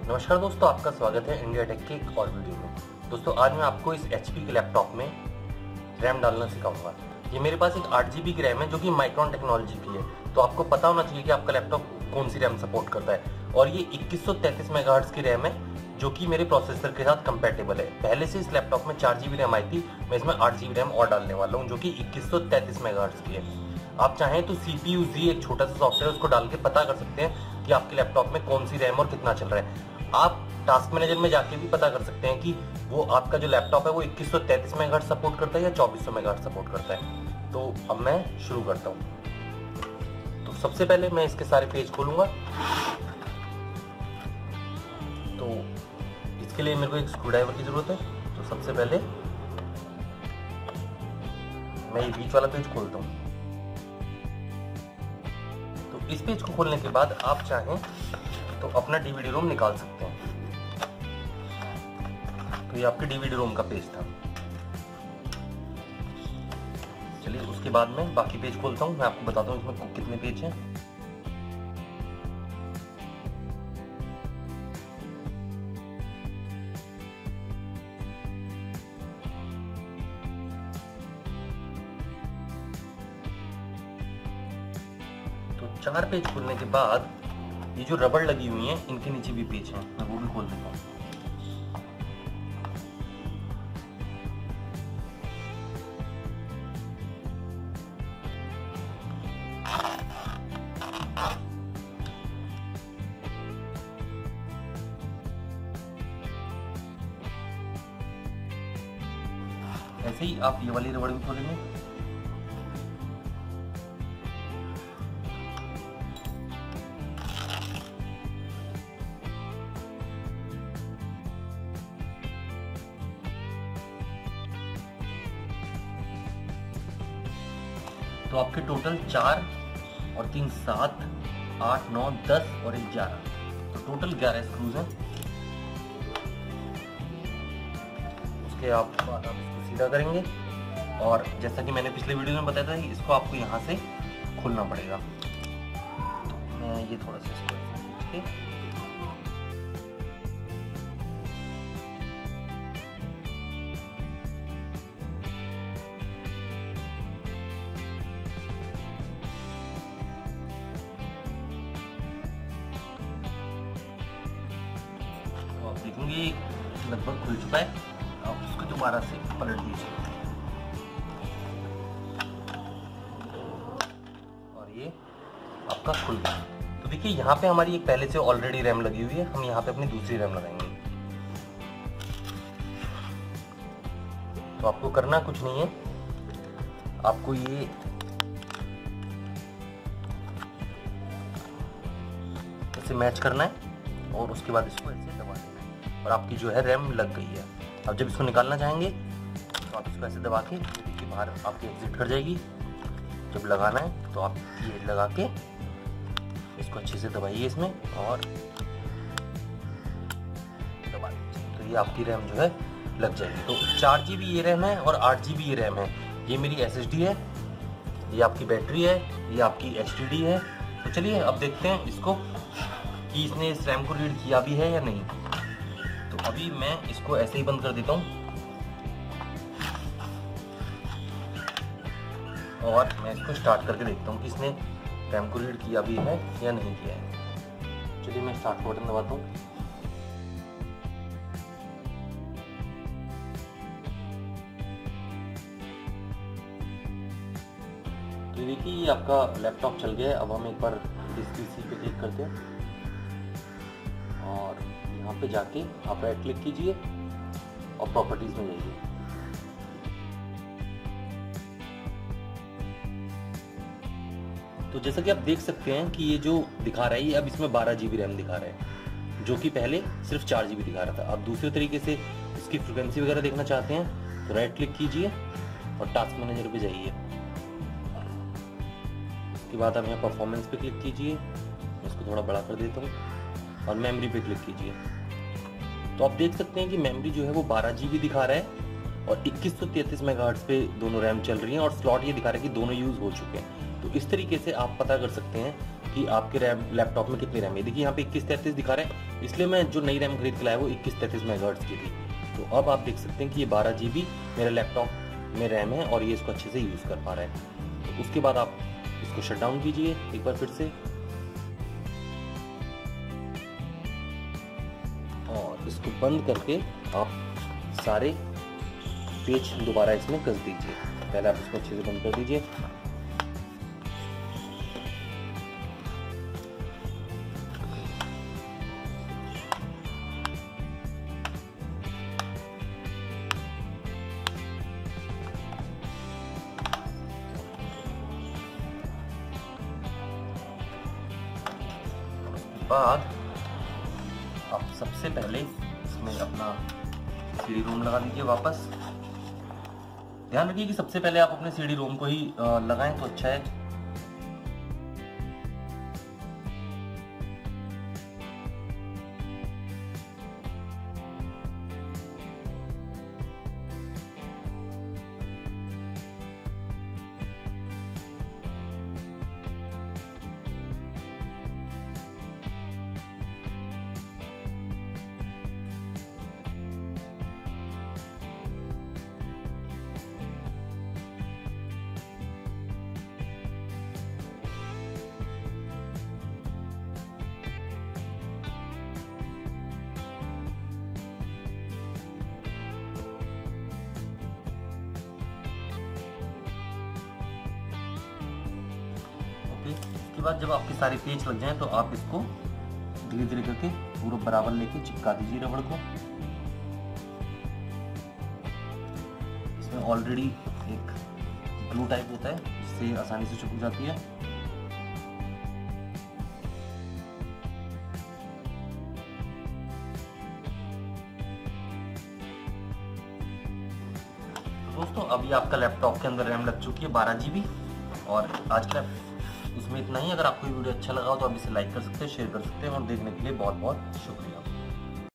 नमस्कार दोस्तों, आपका स्वागत है इंडिया टेक के एक और वीडियो में। दोस्तों आज मैं आपको इस HP के लैपटॉप में रैम डालना सिखाऊंगा। ये मेरे पास एक 8GB की रैम है जो कि माइक्रॉन टेक्नोलॉजी की है। तो आपको पता होना चाहिए कि आपका लैपटॉप कौन सी रैम सपोर्ट करता है। और ये 2133 मेगाहर्ट्ज की रैम है जो कि मेरे प्रोसेसर के साथ कंपैटिबल है। पहले से इस लैपटॉप में 4GB रैम आई थी, मैं इसमें 8GB रैम और डालने वाला हूँ जो कि 2133 मेगाहर्ट्ज की है। आप चाहें तो CPU-Z एक छोटा सा सॉफ्टवेयर उसको डाल के पता कर सकते हैं कि आपके लैपटॉप में कौन सी रैम और कितना चल रहा है। आप टास्क मैनेजर में जाके भी पता कर सकते हैं कि वो आपका जो लैपटॉप है वो 2133 मेगाहर्ट्ज सपोर्ट करता है या 2400 मेगाहर्ट्ज सपोर्ट करता है। तो अब मैं शुरू करता हूँ। तो सबसे पहले मैं इसके सारे पेज खोलूंगा। तो इसके लिए मेरे को एक स्क्रू ड्राइवर की जरूरत है। तो सबसे पहले मैं ये बीच वाला पेज खोलता हूँ। तो इस पेज को खोलने के बाद आप चाहें तो अपना DVD रोम निकाल सकते हैं। तो ये आपके DVD रोम का पेज था। चलिए उसके बाद मैं बाकी पेज खोलता हूँ। मैं आपको बताता हूँ इसमें कितने पेज हैं। तो 4 पेज खोलने के बाद ये जो रबड़ लगी हुई है इनके नीचे भी पेज हैं, मैं वो भी खोल देता हूँ। ऐसे ही आप ये वाली रबड़ भी खोलेंगे। तो आपके टोटल 4 और 3 7 8 9 10 और 1 11, तो टोटल 11 स्क्रूज हैं। उसके बाद आप इसको सीधा करेंगे और जैसा कि मैंने पिछले वीडियो में बताया था इसको आपको यहाँ से खोलना पड़ेगा। तो मैं ये थोड़ा सा इसको खींच के देखेंगे लगभग खुल चुका है। आप उसको दोबारा से पलट दीजिए और ये आपका खुल गया। तो देखिए यहाँ पे हमारी एक पहले से ऑलरेडी रैम लगी हुई है, हम यहाँ पे अपनी दूसरी रैम लगाएंगे। तो आपको करना कुछ नहीं है, आपको ये ऐसे मैच करना है और उसके बाद इसको ऐसे दबा देना है और आपकी जो है रैम लग गई है। अब जब इसको निकालना चाहेंगे तो आप इसको ऐसे दबा के देखिए बाहर आपकी एग्जिट कर जाएगी। जब लगाना है तो आप ये लगा के इसको अच्छे से दबाइए इसमें और दबा दीजिए, तो ये आपकी रैम जो है लग जाएगी। तो 4GB ये रैम है और 8GB ये रैम है। ये मेरी SSD है, ये आपकी बैटरी है, ये आपकी HDD है। तो चलिए अब देखते हैं इसको कि इसने इस रैम को रीड किया भी है या नहीं। तो अभी मैं इसको ऐसे ही बंद कर देता हूँ और मैं इसको स्टार्ट करके देखता हूँ कि इसने रैम को रीड किया भी है या नहीं किया है। चलिए मैं स्टार्ट बटन दबाता हूँ। तो देखिए ये आपका लैपटॉप चल गया है। अब हम एक बार इस PC पे क्लिक करते हैं और यहाँ पे जाके आप राइट क्लिक कीजिए और प्रॉपर्टीज में जाइए। तो जैसा कि आप देख सकते हैं कि ये जो दिखा रहा है ये अब इसमें 12GB रैम दिखा रहा है जो कि पहले सिर्फ 4GB दिखा रहा था। आप दूसरे तरीके से इसकी फ्रिक्वेंसी वगैरह देखना चाहते हैं तो राइट क्लिक कीजिए और टास्क मैनेजर पे जाइए। उसके बाद आप यहाँ परफॉर्मेंस पे क्लिक कीजिए, इसको थोड़ा बड़ा कर देता हूँ और मेमोरी पे क्लिक कीजिए। तो आप देख सकते हैं कि मेमोरी जो है वो 12GB दिखा रहा है और 2133 मेगाहर्ट्ज पे दोनों रैम चल रही हैं और स्लॉट ये दिखा रहा है कि दोनों यूज हो चुके हैं। तो इस तरीके से आप पता कर सकते हैं कि आपके रैम लैपटॉप में कितनी रैम है। देखिए यहाँ पे 2133 दिखा रहा है, इसलिए मैं जो नई रैम खरीद के लाया वो 2133 मेगाहर्ट्ज की थी। तो अब आप देख सकते हैं कि ये 12 GB मेरे लैपटॉप में रैम है और ये इसको अच्छे से यूज़ कर पा रहा है। तो उसके बाद आप इसको शट डाउन कीजिए एक बार फिर से और इसको बंद करके आप सारे पेज दोबारा इसमें कस दीजिए। पहले आप इसको अच्छे से बंद कर दीजिए। बाद आप सबसे पहले इसमें अपना CD रोम लगा दीजिए वापस। ध्यान रखिए कि सबसे पहले आप अपने CD रोम को ही लगाएं तो अच्छा है। उसके बाद जब आपके सारे पेज लग जाएं तो आप इसको धीरे धीरे करके पूरा बराबर लेके चिपका दीजिए रबड़ को। इसमें ऑलरेडी एक ग्लू टाइप होता है जिससे आसानी से चिपक जाती है। दोस्तों अभी आपका लैपटॉप के अंदर रैम लग चुकी है 12 GB और आज का उसमें इतना ही। अगर आपको ये वीडियो अच्छा लगा हो तो आप इसे लाइक कर सकते हैं, शेयर कर सकते हैं और देखने के लिए बहुत बहुत शुक्रिया।